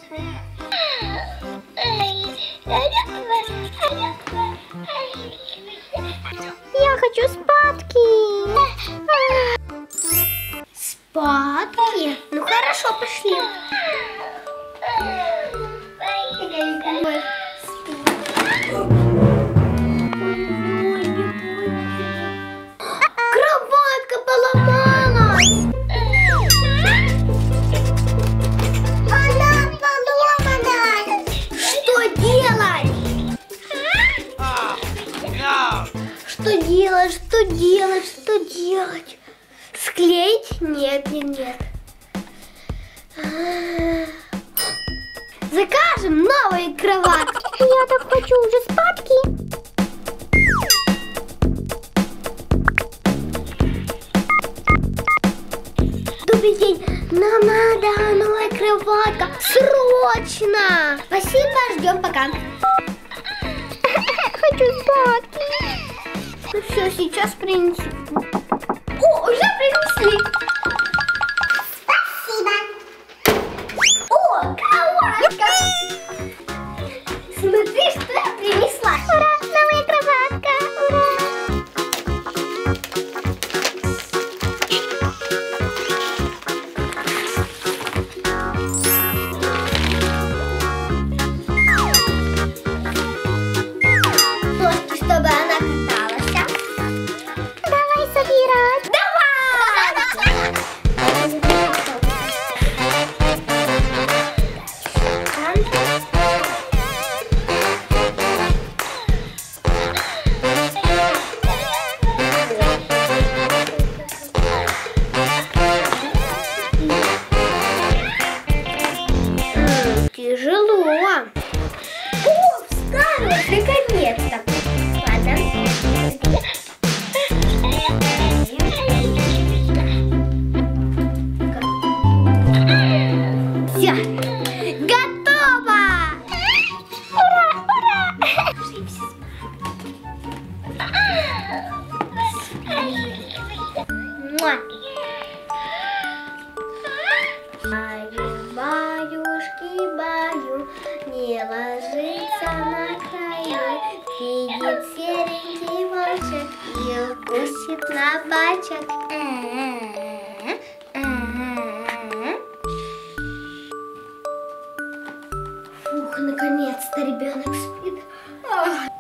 Я хочу спадки. Спадки? Ну хорошо, пошли. Кроватка поломалась. Она поломана. Что делать? Что делать? Что делать? Что делать? Склеить? Нет, нет, нет. Закажем новые кроватки. Я так хочу уже спадки. Добрый день. Нам надо новая кроватка. Срочно. Спасибо, ждем пока. Хочу спадки. Ну все, сейчас принесу. О, уже принесли. Спасибо. О, кроватка. Смотри, что я принесла. Ура, новая кроватка. Ура. Ножки, чтобы она каталась. Давай собирать. Давай! Тяжело. О, вставилась наконец-то. Ладно. Все, готово! Ура, ура! Муа. Баюшки, баю, не ложится на краю, видит серенький волчек и укусит на бачок. Фух, наконец-то ребенок спит.